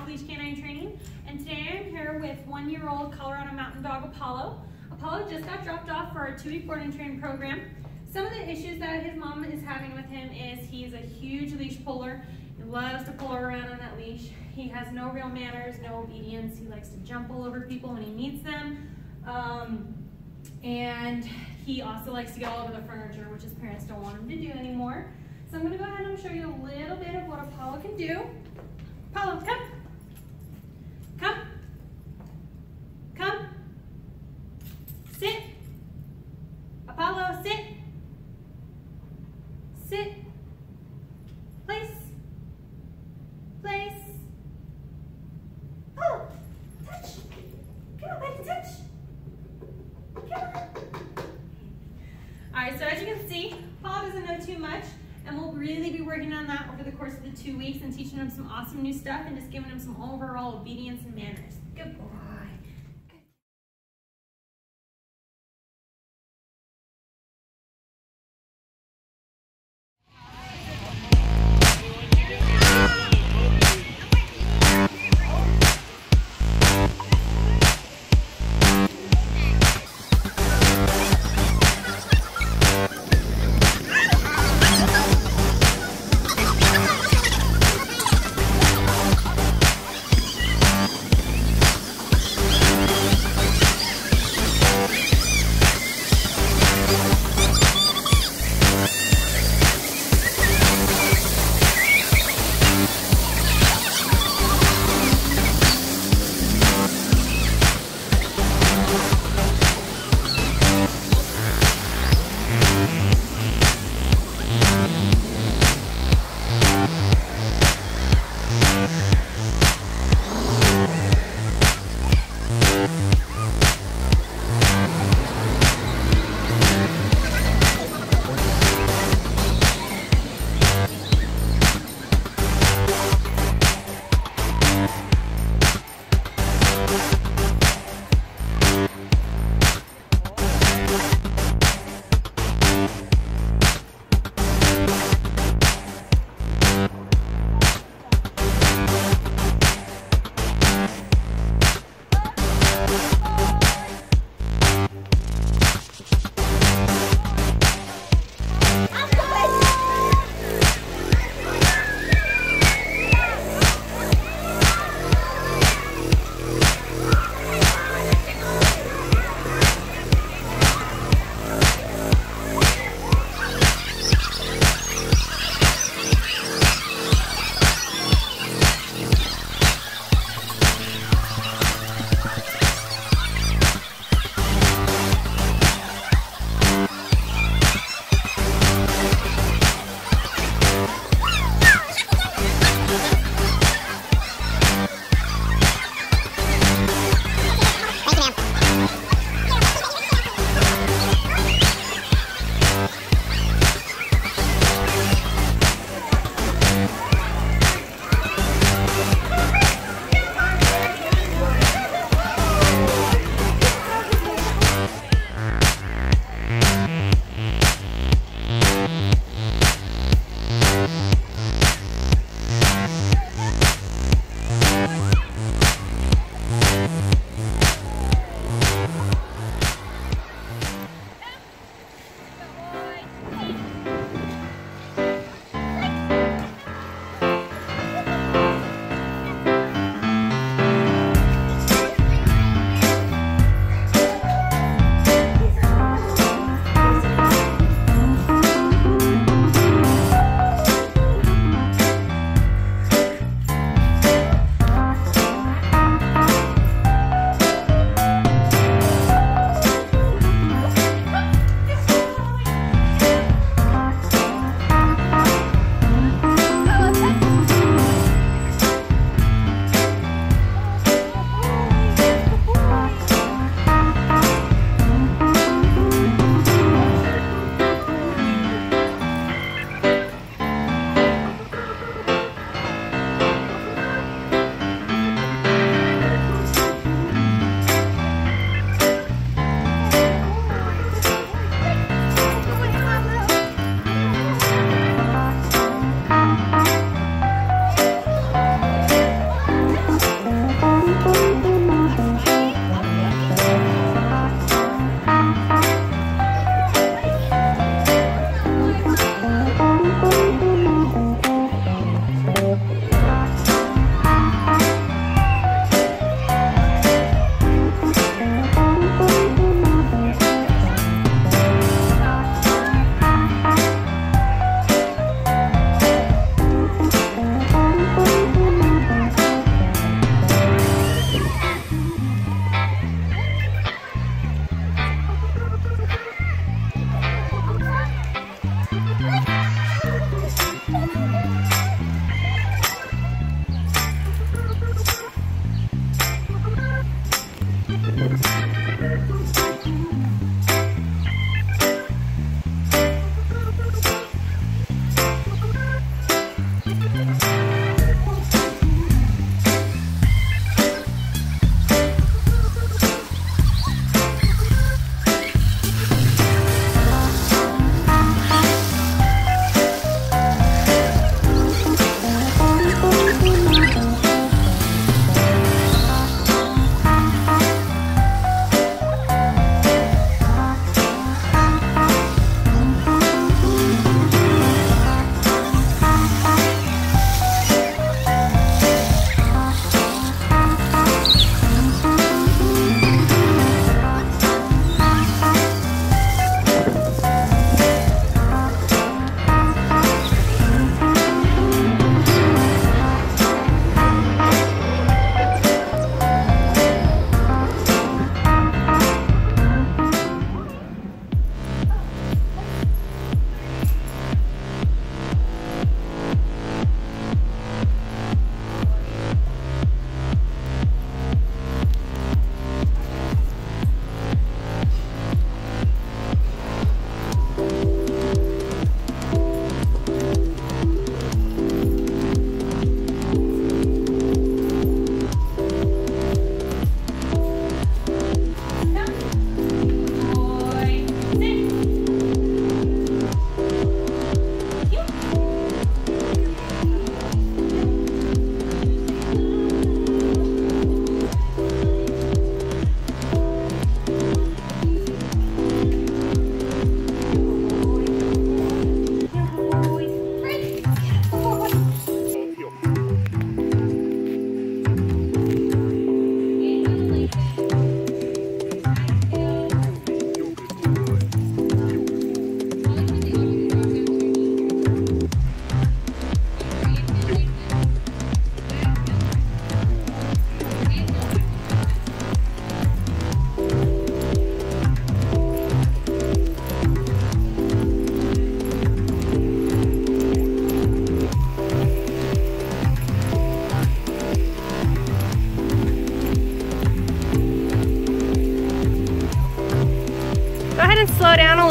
Off-Leash K9 Training, and today I'm here with 1-year-old Colorado Mountain Dog Apollo. Apollo just got dropped off for our 2-week board and train program. Some of the issues that his mom is having with him is he's a huge leash puller. He loves to pull around on that leash. He has no real manners, no obedience. He likes to jump all over people when he meets them. And he also likes to get all over the furniture, which his parents don't want him to do anymore. So I'm going to go ahead and show you a little bit of what Apollo can do. Apollo, come. Come. Come. Sit. Apollo, sit. Sit. Place. Place. Oh, touch. Come on, buddy, touch. Come on. All right, so as you can see, Apollo doesn't know too much, and we'll really be working on that over the course of the 2 weeks and teaching him some awesome new stuff and just giving him some overall obedience and manners. Good boy.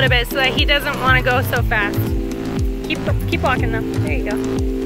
little bit so that he doesn't want to go so fast. Keep walking though. There you go.